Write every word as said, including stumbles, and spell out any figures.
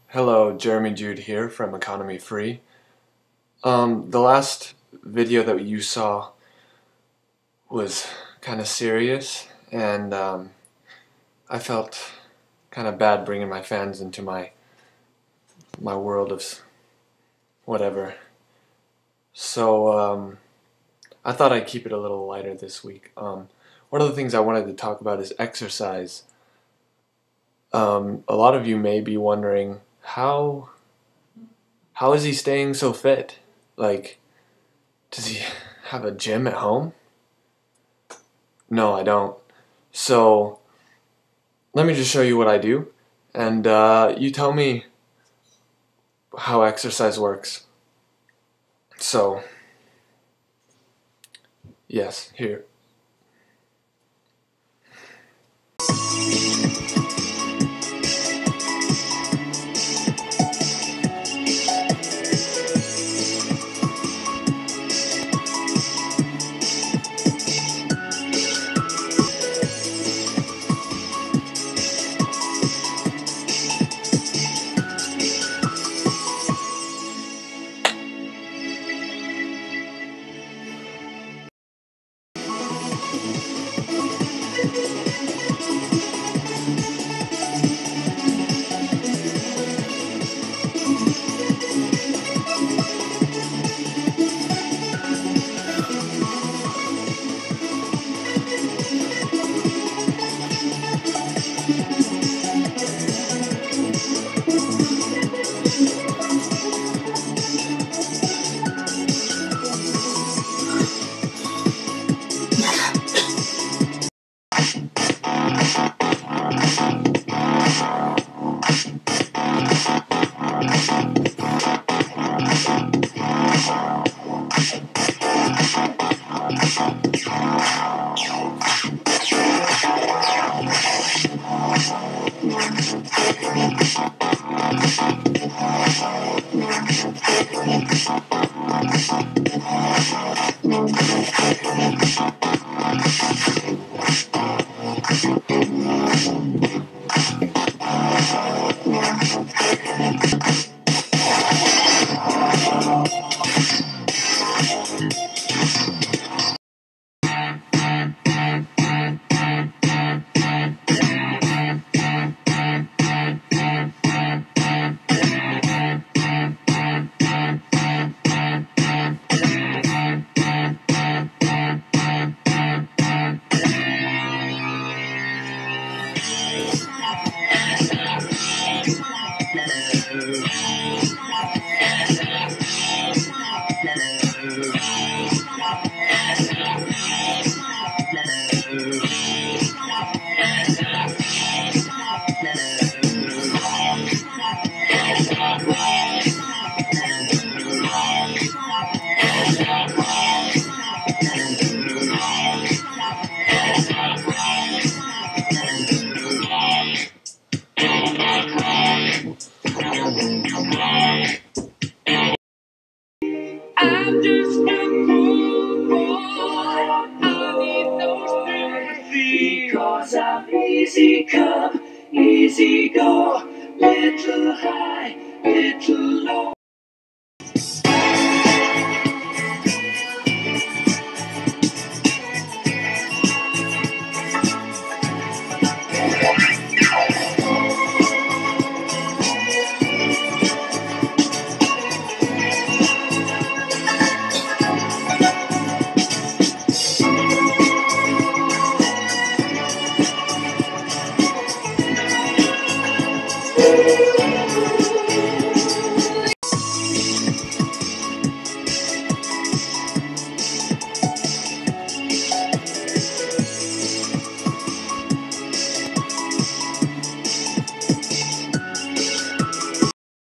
Hello, Jeremy Jude here from EconomyFree. Um, the last video that you saw was kind of serious, and um, I felt kind of bad bringing my fans into my my world of whatever. So um, I thought I'd keep it a little lighter this week. Um, one of the things I wanted to talk about is exercise. Um, a lot of you may be wondering how how is he staying so fit? Like, does he have a gym at home? No, I don't. So let me just show you what I do, and uh, you tell me how exercise works. So, yes, here. I'm just a poor boy. I need no sympathy. Because I'm easy come, easy go. Little high, little low.